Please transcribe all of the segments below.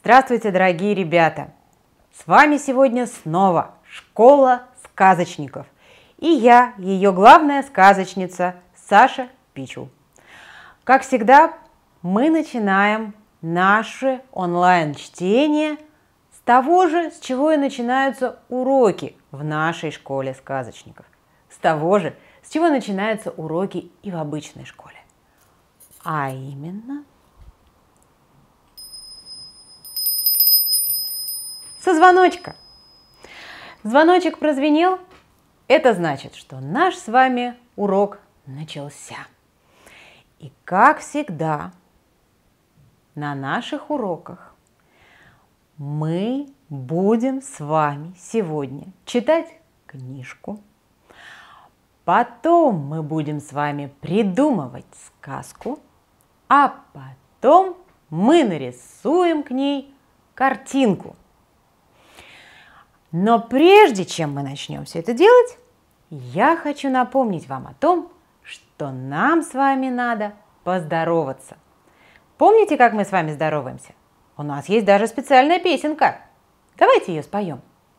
Здравствуйте, дорогие ребята! С вами сегодня снова школа сказочников. И я, ее главная сказочница, Саша Пичул. Как всегда, мы начинаем наше онлайн-чтение с того же, с чего и начинаются уроки в нашей школе сказочников. С того же, с чего начинаются уроки и в обычной школе. А именно со звоночка. Звоночек прозвенел. Это значит, что наш с вами урок начался. И как всегда, на наших уроках мы будем с вами сегодня читать книжку. Потом мы будем с вами придумывать сказку, а потом мы нарисуем к ней картинку. Но прежде чем мы начнем все это делать, я хочу напомнить вам о том, что нам с вами надо поздороваться. Помните, как мы с вами здороваемся? У нас есть даже специальная песенка. Давайте ее споем.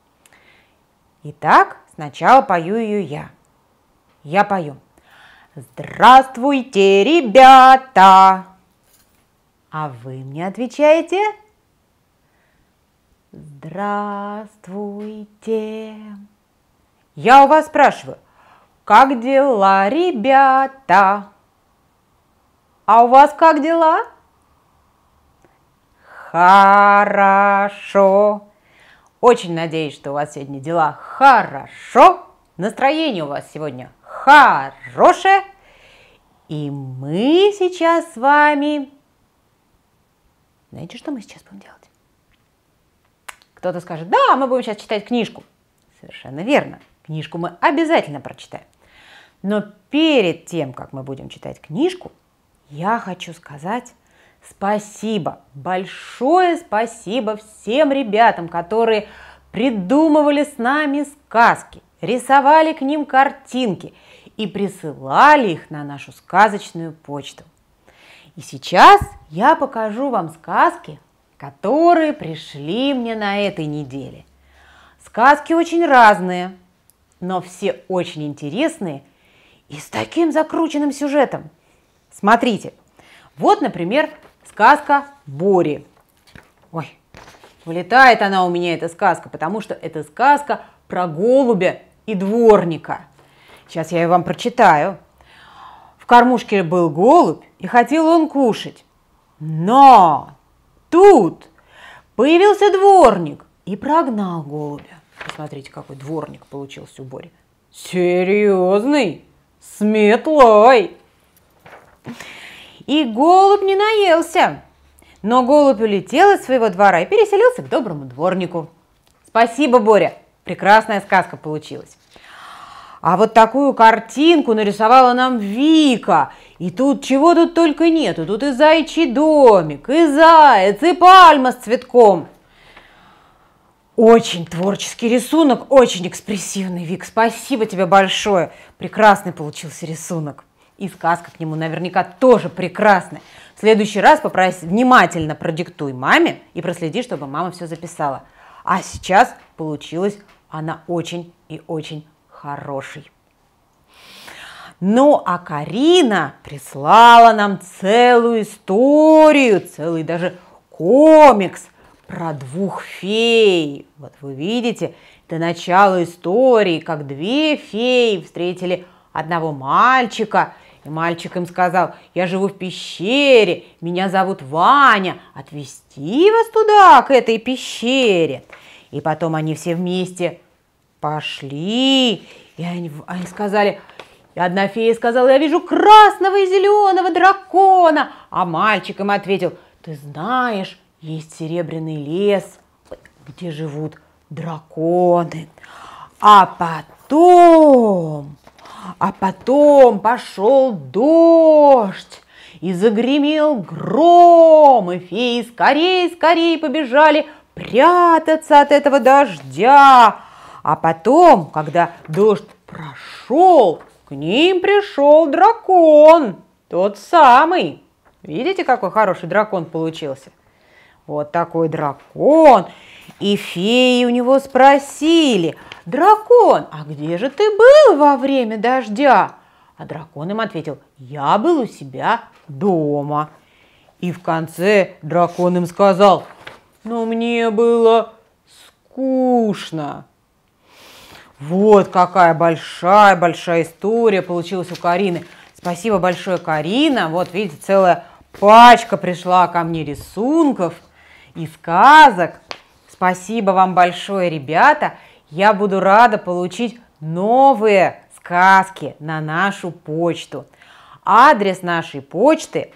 Итак, сначала пою ее я. Я пою. Здравствуйте, ребята! А вы мне отвечаете? Здравствуйте. Я у вас спрашиваю, как дела, ребята? А у вас как дела? Хорошо. Очень надеюсь, что у вас сегодня дела хорошо. Настроение у вас сегодня хорошее. И мы сейчас с вами... Знаете, что мы сейчас будем делать? Кто-то скажет, да, мы будем сейчас читать книжку. Совершенно верно. Книжку мы обязательно прочитаем. Но перед тем, как мы будем читать книжку, я хочу сказать спасибо. Большое спасибо всем ребятам, которые придумывали с нами сказки, рисовали к ним картинки и присылали их на нашу сказочную почту. И сейчас я покажу вам сказки, которые пришли мне на этой неделе. Сказки очень разные, но все очень интересные и с таким закрученным сюжетом. Смотрите, вот, например, сказка Бори. Ой, вылетает она у меня, эта сказка, потому что это сказка про голубя и дворника. Сейчас я ее вам прочитаю. В кормушке был голубь, и хотел он кушать. Но тут появился дворник и прогнал голубя. Посмотрите, какой дворник получился у Бори. Серьезный, с метлой. И голубь не наелся. Но голубь улетел из своего двора и переселился к доброму дворнику. Спасибо, Боря. Прекрасная сказка получилась. А вот такую картинку нарисовала нам Вика. И тут чего тут только нету. Тут и зайчий домик, и заяц, и пальма с цветком. Очень творческий рисунок, очень экспрессивный, Вик. Спасибо тебе большое. Прекрасный получился рисунок. И сказка к нему наверняка тоже прекрасная. В следующий раз внимательно продиктуй маме и проследи, чтобы мама все записала. А сейчас получилась она очень и очень хорошей. Ну, а Карина прислала нам целую историю, целый даже комикс про двух фей. Вот вы видите, это начало истории, как две феи встретили одного мальчика. И мальчик им сказал, я живу в пещере, меня зовут Ваня, отвезти вас туда, к этой пещере. И потом они все вместе пошли, и они сказали, и одна фея сказала, я вижу красного и зеленого дракона, а мальчик им ответил, ты знаешь, есть серебряный лес, где живут драконы. А потом пошел дождь, и загремел гром, и феи скорей побежали прятаться от этого дождя. А потом, когда дождь прошел, к ним пришел дракон, тот самый. Видите, какой хороший дракон получился? Вот такой дракон. И феи у него спросили: дракон, а где же ты был во время дождя? А дракон им ответил: я был у себя дома. И в конце дракон им сказал: но мне было скучно. Вот какая большая история получилась у Карины. Спасибо большое, Карина. Вот видите, целая пачка пришла ко мне рисунков и сказок. Спасибо вам большое, ребята. Я буду рада получить новые сказки на нашу почту. Адрес нашей почты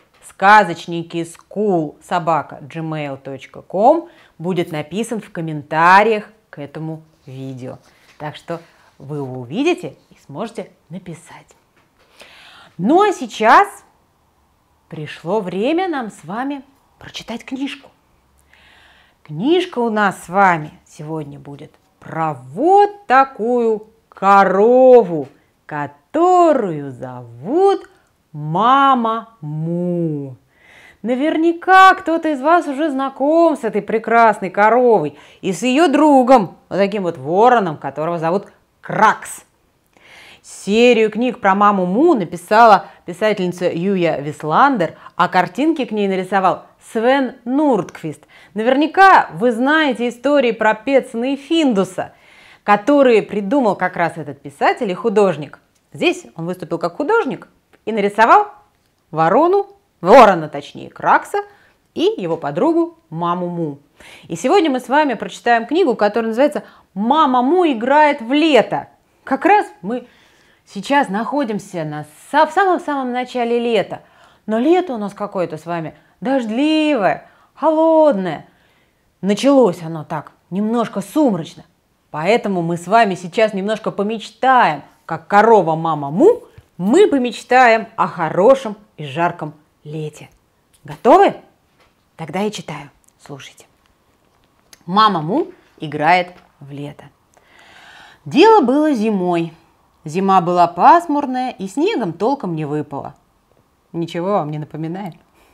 сказочникисchool@gmail.com будет написан в комментариях к этому видео. Так что вы его увидите и сможете написать. Ну а сейчас пришло время нам с вами прочитать книжку. Книжка у нас с вами сегодня будет про вот такую корову, которую зовут Мама Му. Наверняка кто-то из вас уже знаком с этой прекрасной коровой и с ее другом, вот таким вот вороном, которого зовут Кракс. Серию книг про Маму Му написала писательница Юя Висландер, а картинки к ней нарисовал Свен Нурдквист. Наверняка вы знаете истории про Петсона и Финдуса, которые придумал как раз этот писатель и художник. Здесь он выступил как художник и нарисовал ворона, точнее, Кракса и его подругу Маму Му. И сегодня мы с вами прочитаем книгу, которая называется «Мама Му играет в лето». Как раз мы сейчас находимся в самом-самом начале лета. Но лето у нас какое-то с вами дождливое, холодное. Началось оно так, немножко сумрачно. Поэтому мы с вами сейчас немножко помечтаем, как корова Мама Му, мы помечтаем о хорошем и жарком лете. Готовы? Тогда я читаю. Слушайте. Мама Му играет в лето. Дело было зимой. Зима была пасмурная, и снегом толком не выпало. Ничего вам не напоминает?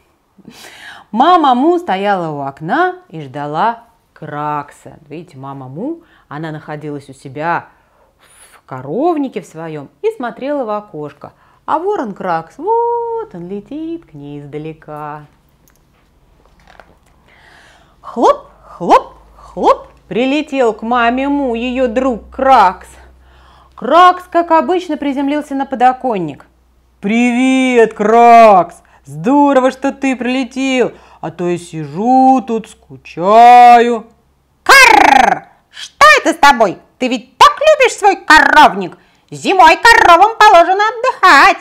Мама Му стояла у окна и ждала Кракса. Видите, Мама Му, она находилась у себя в коровнике в своем и смотрела в окошко. А ворон Кракс, вот он летит к ней издалека. Хлоп, хлоп, хлоп, прилетел к Маме Му ее друг Кракс. Кракс, как обычно, приземлился на подоконник. «Привет, Кракс! Здорово, что ты прилетел, а то я сижу тут, скучаю». Карр! Что это с тобой? Ты ведь так любишь свой коровник? Зимой коровам положено отдыхать.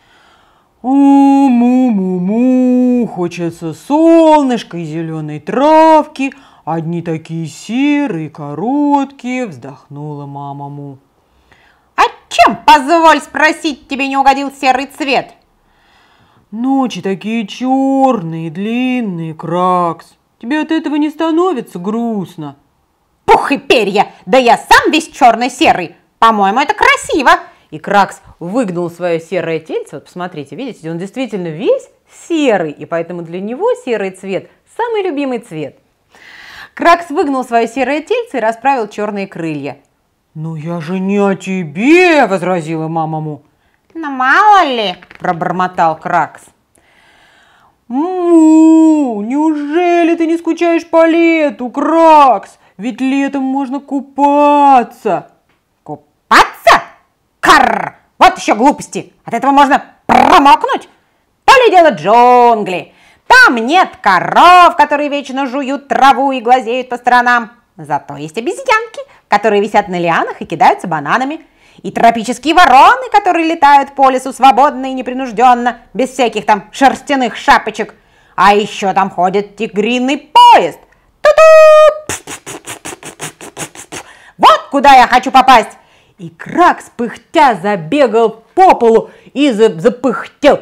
Му-му-му, хочется солнышка и зеленой травки, одни такие серые, короткие, вздохнула Мама Му. А чем, позволь спросить, тебе не угодил серый цвет? Ночи такие черные, длинные, Кракс. Тебе от этого не становится грустно? Пух и перья, да я сам весь черно-серый. По-моему, это красиво. И Кракс выгнул свое серое тельце. Вот посмотрите, видите, он действительно весь серый, и поэтому для него серый цвет – самый любимый цвет. Кракс выгнул свое серое тельце и расправил черные крылья. «Ну я же не о тебе!» – возразила Мама Му. Ну, мало ли, пробормотал Кракс. Му, неужели ты не скучаешь по лету, Кракс? Ведь летом можно купаться. Купаться? Карр! Вот еще глупости. От этого можно промокнуть. То ли дело джунгли. Там нет коров, которые вечно жуют траву и глазеют по сторонам. Зато есть обезьянки, которые висят на лианах и кидаются бананами. И тропические вороны, которые летают по лесу свободно и непринужденно, без всяких там шерстяных шапочек. А еще там ходит тигриный поезд. Ту-ту! Вот куда я хочу попасть. И Кракс, пыхтя, забегал по полу и запыхтел.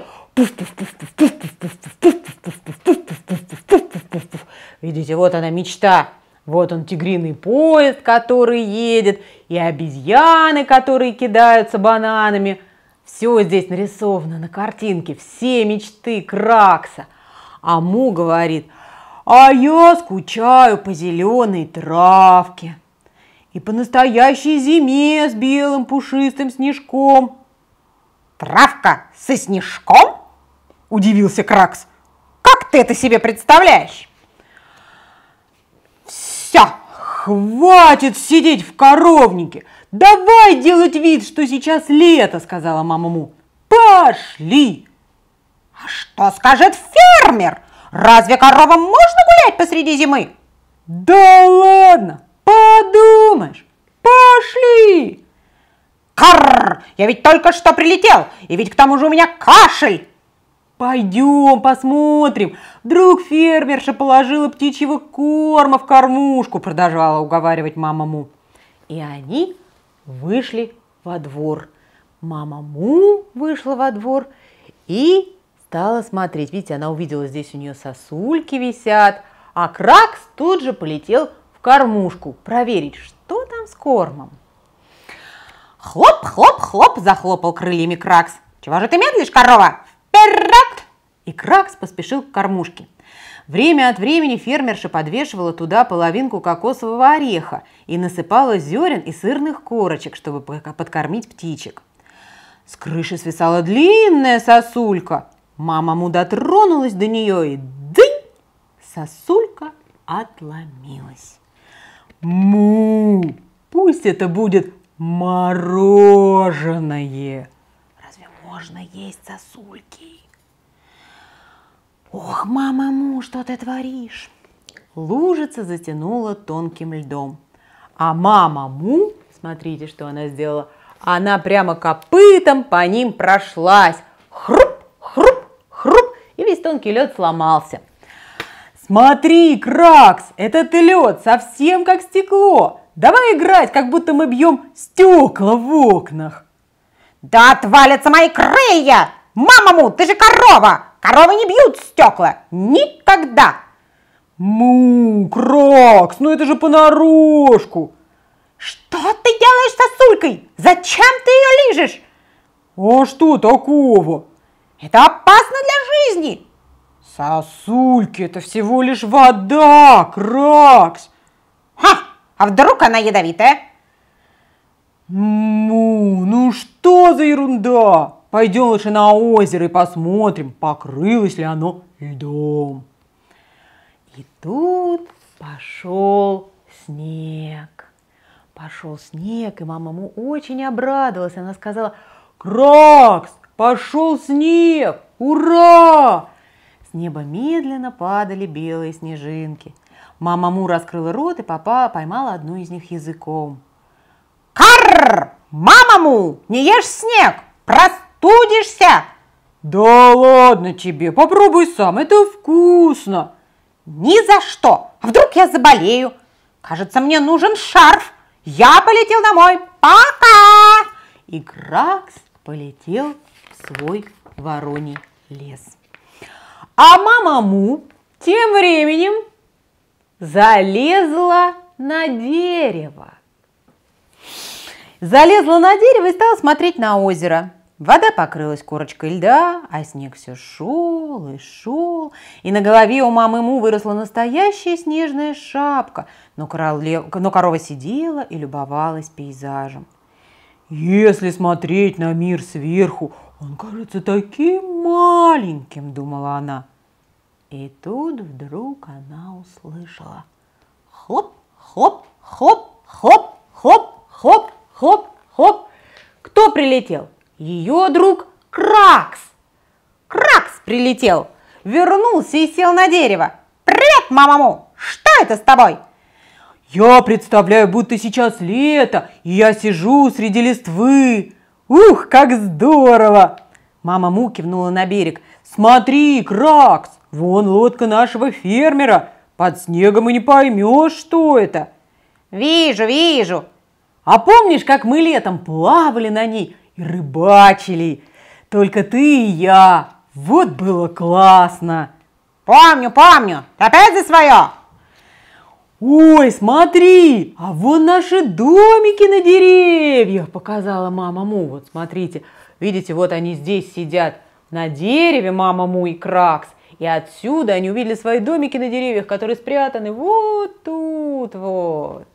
Видите, вот она мечта. Вот он, тигриный поезд, который едет, и обезьяны, которые кидаются бананами. Все здесь нарисовано на картинке, все мечты Кракса. А Му говорит: А я скучаю по зеленой травке и по настоящей зиме с белым пушистым снежком. Травка со снежком? Удивился Кракс. Как ты это себе представляешь? Все, хватит сидеть в коровнике. Давай делать вид, что сейчас лето, сказала мама Му. Пошли. А что скажет фермер? Разве коровам можно гулять посреди зимы? Да ладно, подумаешь. Пошли. Карр! Я ведь только что прилетел, и ведь к тому же у меня кашель. Пойдем посмотрим. Вдруг фермерша положила птичьего корма в кормушку, продолжала уговаривать мама Му. И они вышли во двор. Мама Му вышла во двор и стала смотреть. Видите, она увидела, здесь у нее сосульки висят, а Кракс тут же полетел в кормушку проверить, что там с кормом. Хлоп, хлоп, хлоп, захлопал крыльями Кракс. Чего же ты медлишь, корова? Вперед! И Кракс поспешил к кормушке. Время от времени фермерша подвешивала туда половинку кокосового ореха и насыпала зерен и сырных корочек, чтобы подкормить птичек. С крыши свисала длинная сосулька. Мама Му дотронулась до нее и дынь! Сосулька отломилась. Му! Пусть это будет мороженое. Разве можно есть сосульки? Ох, мама Му, что ты творишь? Лужица затянула тонким льдом. А мама Му, смотрите, что она сделала, она прямо копытом по ним прошлась. Хруп, хруп, хруп, и весь тонкий лед сломался. Смотри, Кракс, этот лед совсем как стекло. Давай играть, как будто мы бьем стекла в окнах. Да отвалятся мои крылья! Мама Му, ты же корова! Коровы не бьют стекла! Никогда! Му, Кракс, ну это же понарошку. Что ты делаешь с сосулькой? Зачем ты ее лижешь? А что такого? Это опасно для жизни. Сосульки, это всего лишь вода, Кракс. Ха! А вдруг она ядовитая? Му, ну что за ерунда? Пойдем лучше на озеро и посмотрим, покрылось ли оно льдом. И тут пошел снег. Пошел снег, и мама Му очень обрадовалась. Она сказала: «Кракс, пошел снег! Ура!» С неба медленно падали белые снежинки. Мама Му раскрыла рот и поймала одну из них языком. Карр! Мама Му, не ешь снег! Простудишься! Да ладно тебе, попробуй сам, это вкусно. Ни за что! А вдруг я заболею? Кажется, мне нужен шарф. Я полетел домой. Пока! И Кракс полетел в свой вороний лес. А мама Му тем временем залезла на дерево. Залезла на дерево и стала смотреть на озеро. Вода покрылась корочкой льда, а снег все шел и шел. И на голове у мамы Му выросла настоящая снежная шапка. Но корова сидела и любовалась пейзажем. «Если смотреть на мир сверху, он кажется таким маленьким», — думала она. И тут вдруг она услышала: хлоп, хлоп, хлоп, хлоп, хлоп, хлоп, хлоп, хлоп. Кто прилетел? Ее друг Кракс. Кракс прилетел, вернулся и сел на дерево. Привет, мама Му! Что это с тобой? Я представляю, будто сейчас лето, и я сижу среди листвы. Ух, как здорово! Мама Му кивнула на берег. Смотри, Кракс, вон лодка нашего фермера. Под снегом и не поймешь, что это. Вижу, вижу. А помнишь, как мы летом плавали на ней и рыбачили? Только ты и я. Вот было классно. Помню, помню. Ты опять за свое? Ой, смотри, а вон наши домики на деревьях, показала мама Му. Вот смотрите, видите, вот они здесь сидят на дереве, мама Му и Кракс. И отсюда они увидели свои домики на деревьях, которые спрятаны вот тут вот.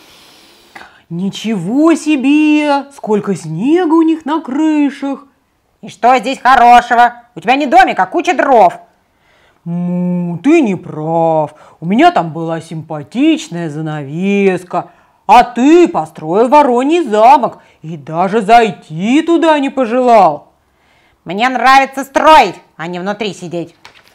Ничего себе! Сколько снега у них на крышах! И что здесь хорошего? У тебя не домик, а куча дров. Ты не прав. У меня там была симпатичная занавеска, а ты построил Вороний замок и даже зайти туда не пожелал. Мне нравится строить, а не внутри сидеть.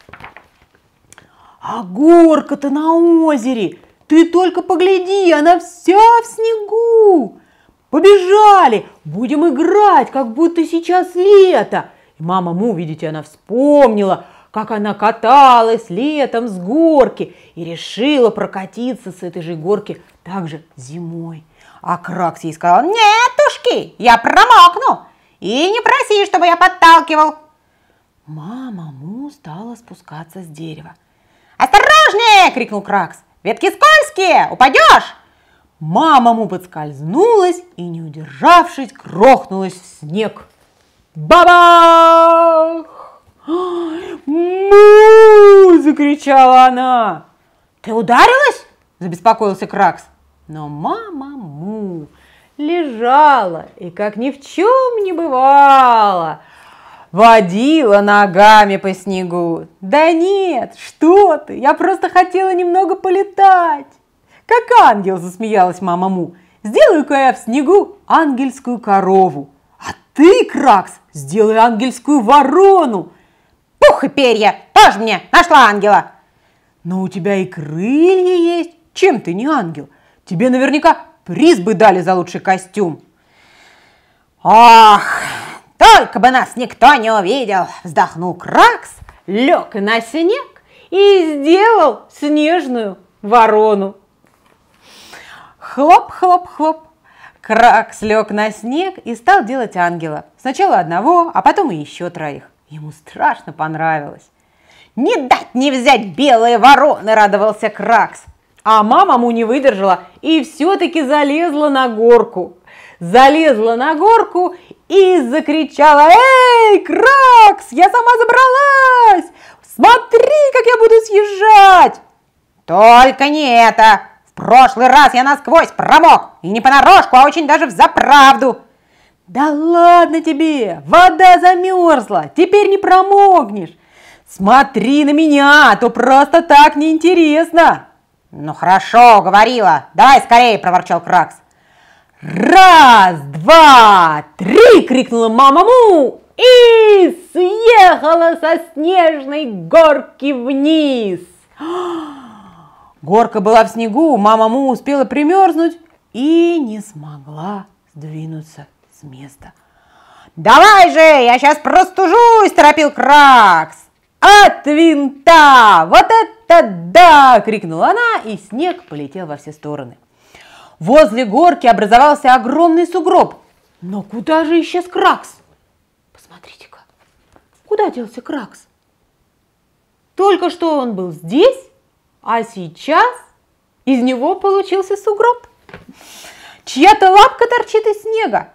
А горка-то на озере, ты только погляди, она вся в снегу. Побежали, будем играть, как будто сейчас лето. И мама Му, видите, она вспомнила, как она каталась летом с горки и решила прокатиться с этой же горки также зимой. А Кракс ей сказал: нетушки, я промокну, и не проси, чтобы я подталкивал. Мама Му стала спускаться с дерева. «Осторожнее!» – крикнул Кракс. «Ветки скользкие, упадешь!» Мама Му подскользнулась и, не удержавшись, грохнулась в снег. Бабах! «Му!» – закричала она. «Ты ударилась?» – забеспокоился Кракс. Но мама Му лежала и, как ни в чем не бывало, водила ногами по снегу. «Да нет, что ты, я просто хотела немного полетать!» «Как ангел!» – засмеялась мама Му. «Сделаю-ка я в снегу ангельскую корову, а ты, Кракс, сделай ангельскую ворону!» «Пух и перья! Тоже мне нашла ангела!» «Но у тебя и крылья есть! Чем ты не ангел? Тебе наверняка приз бы дали за лучший костюм!» «Ох, только бы нас никто не увидел!» – вздохнул Кракс, лег на снег и сделал снежную ворону. Хлоп-хлоп-хлоп. Кракс лег на снег и стал делать ангела. Сначала одного, а потом и еще троих. Ему страшно понравилось. «Не дать не взять белые вороны!» – радовался Кракс. А мама Му не выдержала и все-таки залезла на горку. Залезла на горку и закричала: «Эй, Кракс, я сама забралась! Смотри, как я буду съезжать!» «Только не это! В прошлый раз я насквозь промок, и не понарошку, а очень даже взаправду!» «Да ладно тебе! Вода замерзла, теперь не промокнешь! Смотри на меня, а то просто так неинтересно!» «Ну хорошо, говорила, давай скорее!» – проворчал Кракс. «Раз, два, три!» – крикнула мама Му и съехала со снежной горки вниз. Горка была в снегу, мама Му успела примерзнуть и не смогла сдвинуться с места. «Давай же, я сейчас простужусь!» – торопил Кракс. «От винта! Вот это да!» – крикнула она, и снег полетел во все стороны. Возле горки образовался огромный сугроб. Но куда же исчез Кракс? Посмотрите-ка, куда делся Кракс? Только что он был здесь, а сейчас из него получился сугроб. Чья-то лапка торчит из снега.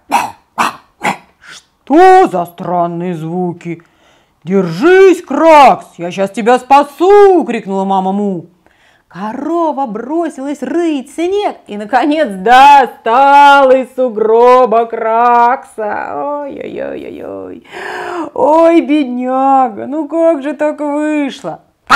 Что за странные звуки? «Держись, Кракс, я сейчас тебя спасу!» – крикнула мама Му. Корова бросилась рыть снег и, наконец, достала из сугроба Кракса. Ой-ой-ой-ой-ой. Ой, бедняга, ну как же так вышло?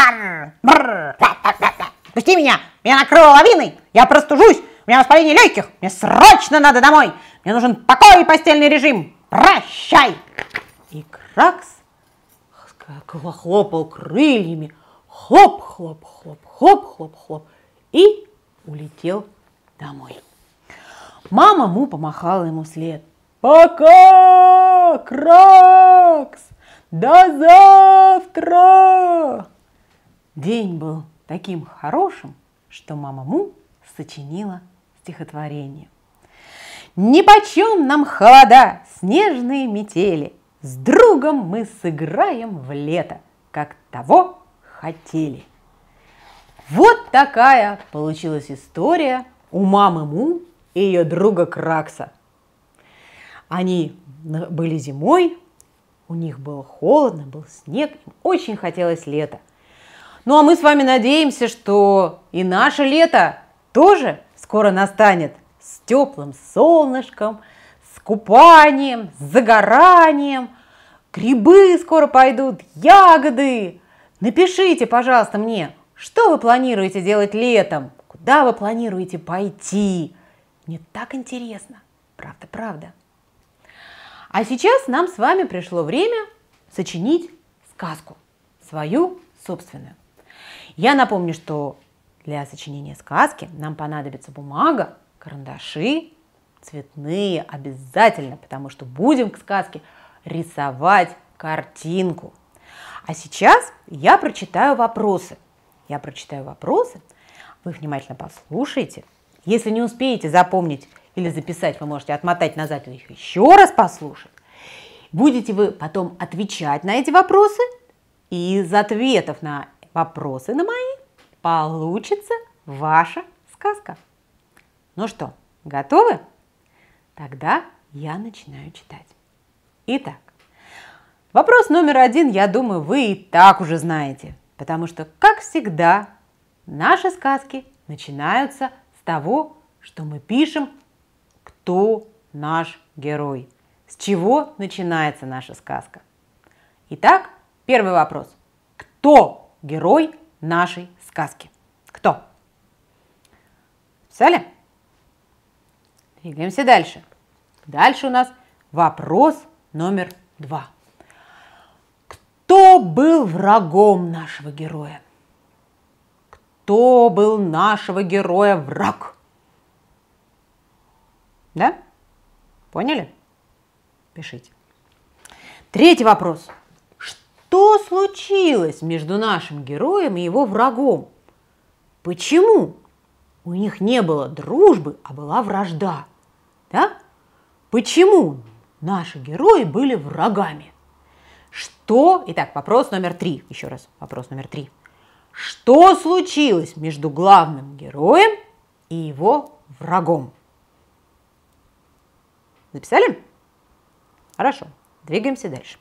«Пусти меня! Меня накрыло лавиной! Я простужусь! У меня воспаление легких! Мне срочно надо домой! Мне нужен покой и постельный режим! Прощай!» И Кракс хлопал крыльями. Хлоп-хлоп-хлоп-хлоп-хлоп-хлоп и улетел домой. Мама Му помахала ему вслед. «Пока, Кракс! До завтра!» День был таким хорошим, что мама Му сочинила стихотворение. «Нипочем нам холода, снежные метели, с другом мы сыграем в лето, как того хотели». Вот такая получилась история у мамы Му и ее друга Кракса. Они были зимой, у них было холодно, был снег, им очень хотелось лета. Ну а мы с вами надеемся, что и наше лето тоже скоро настанет с теплым солнышком, с купанием, с загоранием. Грибы скоро пойдут, ягоды. Напишите, пожалуйста, мне, что вы планируете делать летом, куда вы планируете пойти. Мне так интересно, правда. А сейчас нам с вами пришло время сочинить сказку, свою собственную. Я напомню, что для сочинения сказки нам понадобится бумага, карандаши, цветные обязательно, потому что будем к сказке рисовать картинку. А сейчас я прочитаю вопросы. Вы внимательно послушайте. Если не успеете запомнить или записать, вы можете отмотать назад и их еще раз послушать. Будете вы потом отвечать на эти вопросы, и из ответов на вопросы на мои получится ваша сказка. Ну что, готовы? Тогда я начинаю читать. Итак, вопрос номер 1, я думаю, вы и так уже знаете, потому что, как всегда, наши сказки начинаются с того, что мы пишем, кто наш герой. С чего начинается наша сказка? Итак, первый вопрос. Кто герой нашей сказки? Кто? Писали? Двигаемся дальше. Дальше у нас вопрос номер 2. Кто был врагом нашего героя? Кто был нашего героя враг? Да? Поняли? Пишите. Третий вопрос. Что случилось между нашим героем и его врагом? Почему у них не было дружбы, а была вражда? Да? Почему наши герои были врагами? Итак, вопрос номер 3. Еще раз, вопрос номер 3. Что случилось между главным героем и его врагом? Записали? Хорошо, двигаемся дальше.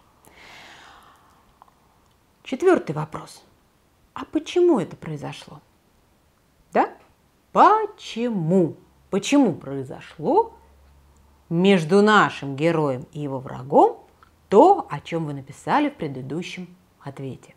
Четвертый вопрос. А почему это произошло? Да? Почему? Почему произошло между нашим героем и его врагом то, о чем вы написали в предыдущем ответе?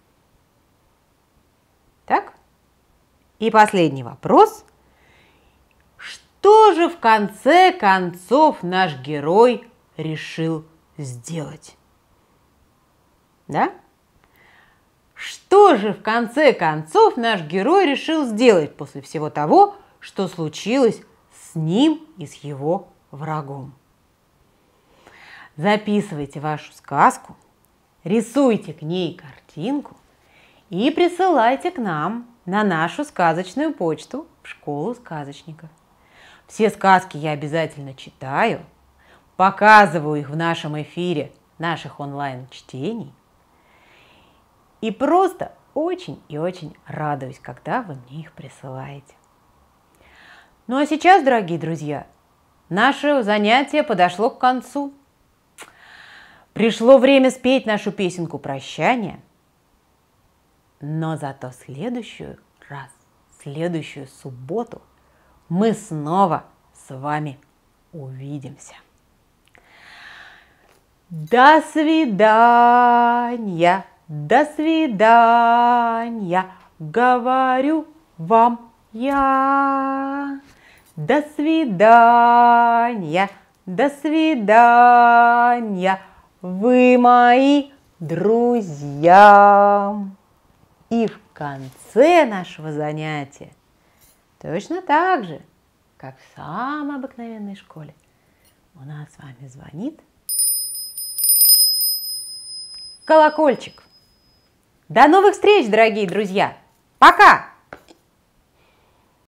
Так? И последний вопрос. Что же в конце концов наш герой решил сделать? Да? Что же в конце концов наш герой решил сделать после всего того, что случилось с ним и с его врагом? Записывайте вашу сказку, рисуйте к ней картинку и присылайте к нам на нашу сказочную почту в школу сказочников. Все сказки я обязательно читаю, показываю их в нашем эфире наших онлайн-чтений и просто очень и очень радуюсь, когда вы мне их присылаете. Ну а сейчас, дорогие друзья, наше занятие подошло к концу. Пришло время спеть нашу песенку прощания, но зато в следующую субботу мы снова с вами увидимся. До свидания, говорю вам я. До свидания, вы мои друзья. И в конце нашего занятия, точно так же, как в самой обыкновенной школе, у нас с вами звонит колокольчик. До новых встреч, дорогие друзья! Пока!